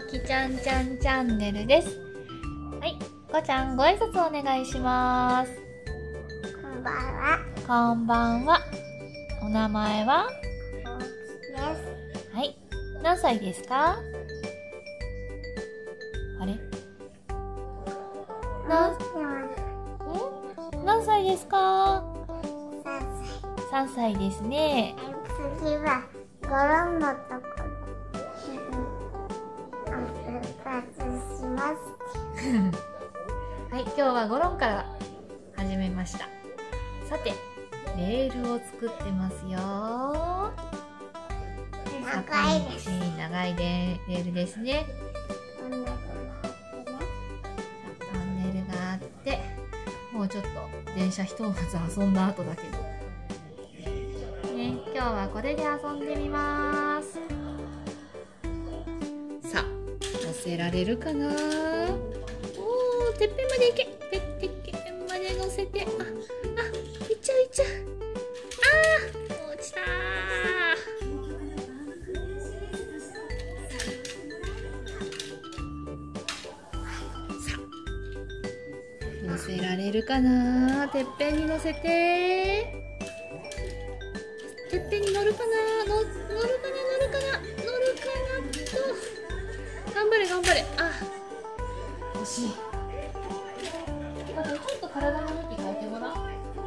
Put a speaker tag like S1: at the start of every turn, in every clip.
S1: きちゃんちゃんチャンネルです。はい、こちゃんご挨拶お願いします。
S2: こんばんは。
S1: こんばんは。お名前は？
S2: です。
S1: はい、何歳ですか？あれ？何歳ですか？3歳ですね。
S2: 次はゴロンのところ復活します。
S1: はい、今日はゴロンから始めました。さて、レールを作ってますよ。
S2: 長いです。
S1: 長いレールですね。トンネルがあって、もうちょっと電車ひとまず遊んだ後だけど、ね、今日はこれで遊んでみます。さあ、乗せられるかな。おー、てっぺんまで行け。てっぺんまで乗せて、行っちゃう。落ちたー。乗せられるかな。てっぺんに乗せて。てっぺんに乗るかな。乗るかなと。頑張れ。惜しい。まだちょっと体の向き変えてごらん。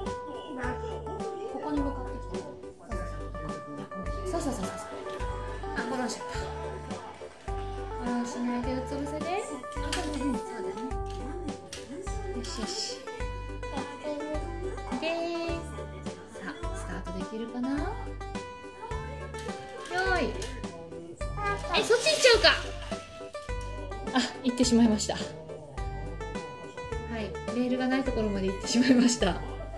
S1: ここに向かってきて。そう。ゴロンしちゃった。ゴロンしないでうつ伏せで。そうだね。よし。で、さあ、スタートできるかな。よーい。そっち行っちゃうか。行ってしまいました。はい、レールがないところまで行ってしまいました。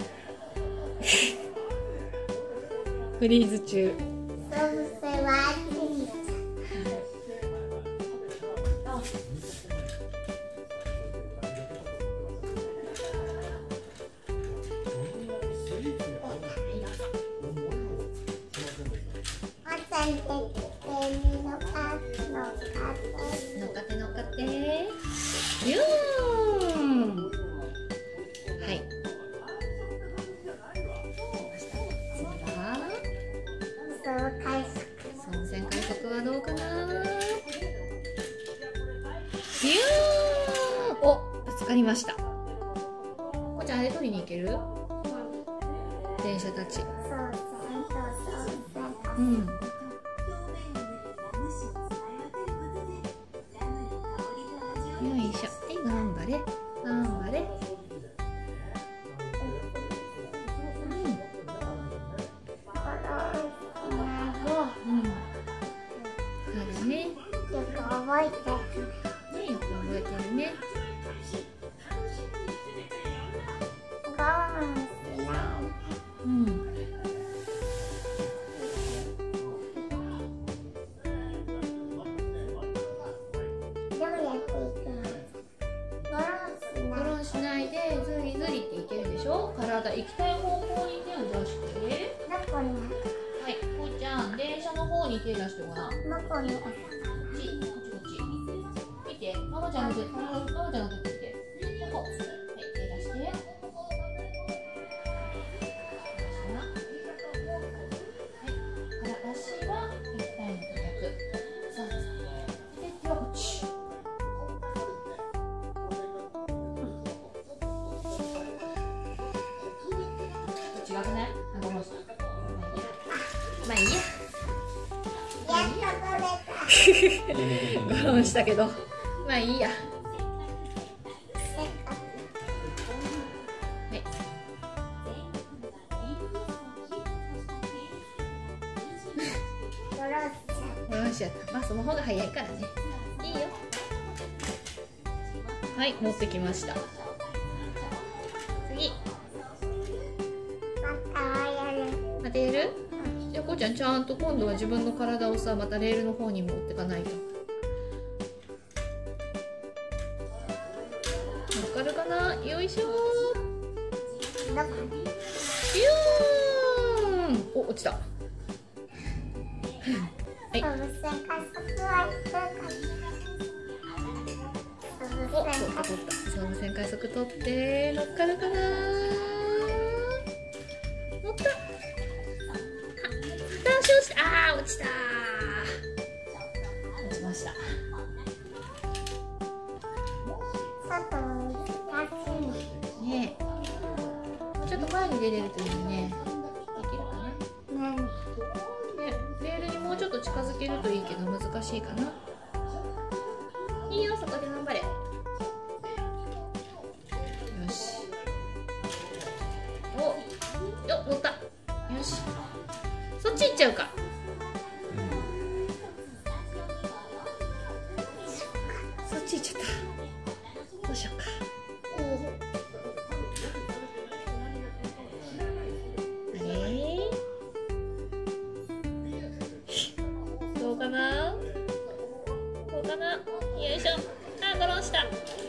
S1: フリーズ中。乗っかって。ビューン。はい。次は操船快速はどうかな。ビューン。お、ぶつかりました。こちゃん、あれ取りに行ける？電車たち。うん。よいしょ。はい、頑張れ。そうだね。
S2: よく覚えて
S1: るね。うん。ゴロンしないでずりっていけるでしょ。体行きたい方向に手を出して。はい、こうちゃん、電車の方に手出してごらん。こっち。見て、ママちゃんが出てきて。ここ。はい、手出して。はい、足は行きたいのと逆。そう。で、手はこっち。違くない？ゴロンした。まあいいや。ゴロンしたけど、まあいいや。はい。ゴロンしちゃった。まあその方が早いからね。いいよ。はい、持ってきました。次。またやる？じゃあこうちゃん、ちゃんと今度は自分の体をさ、またレールの方に持ってかないと。乗っかるかな。よいしょー。ビューン。お、落ちた。はい。 お、取った。そう、無線快速取って乗っかるかな。乗った。片足落ちた。落ちた。落ちました。ねえ、もうちょっと前に出れるといいね。できるかな。ね、レールにもうちょっと近づけるといいけど難しいかな。いいよ、そこで頑張れ。よし。お、よ、乗った。よし。そっち行っちゃうか。そっち行っちゃった。どうしようか。どうかな。よいしょ。あ、ドローンした。